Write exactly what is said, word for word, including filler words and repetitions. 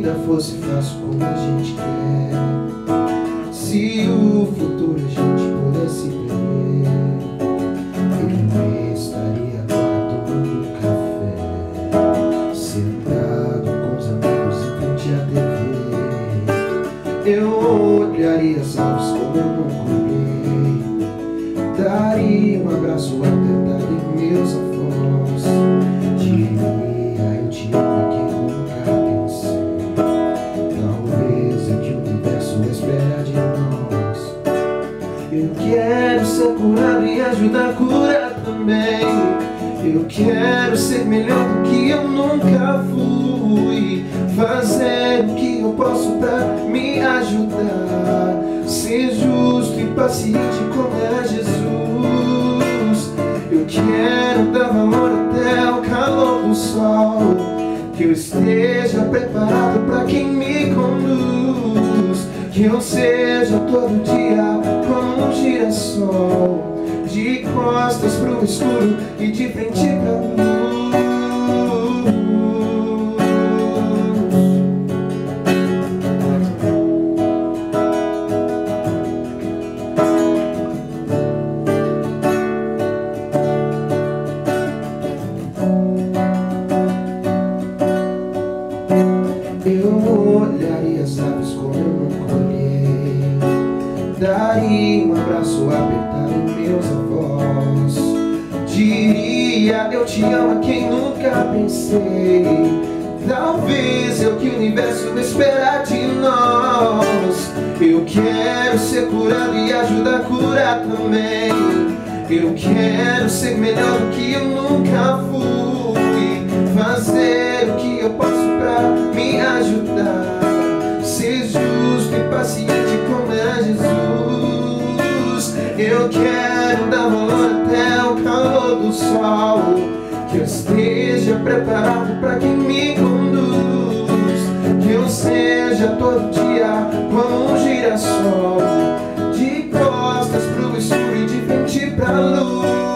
vida fosse fácil como a gente quer, se o futuro a gente pudesse ver, eu não estaria agora tomando café, sentado com os amigos em frente à T V. Eu olharia as aves como eu nunca olhei, daria um abraço apertado em meus avós, diria eu te amo que nunca pensei, talvez é que o universo espera de nós. Eu quero ser curado e ajudar a curar também, eu quero ser melhor do que eu nunca fui, fazer o que eu posso pra me ajudar, ser justo e paciente como é Jesus. Eu quero dar valor até o calor do sol, que eu esteja preparado pra quem me conduz, que eu seja todo dia como um girassol, de costas pro escuro e de frente pra luz. Eu olharia as aves como eu nunca olhei, daria um abraço apertado em meus avós, diria eu te amo a quem nunca pensei, talvez é o que o universo espera de nós. Eu quero ser curado e ajudar a curar também, eu quero ser melhor do que eu nunca fui, fazer o que eu posso pra me ajudar, ser justo e paciente como é Jesus. Eu quero dar valor até o calor do sol, que eu esteja preparado pra quem me conduz, que eu seja todo dia como um girassol, de costas pro escuro e de frente pra luz.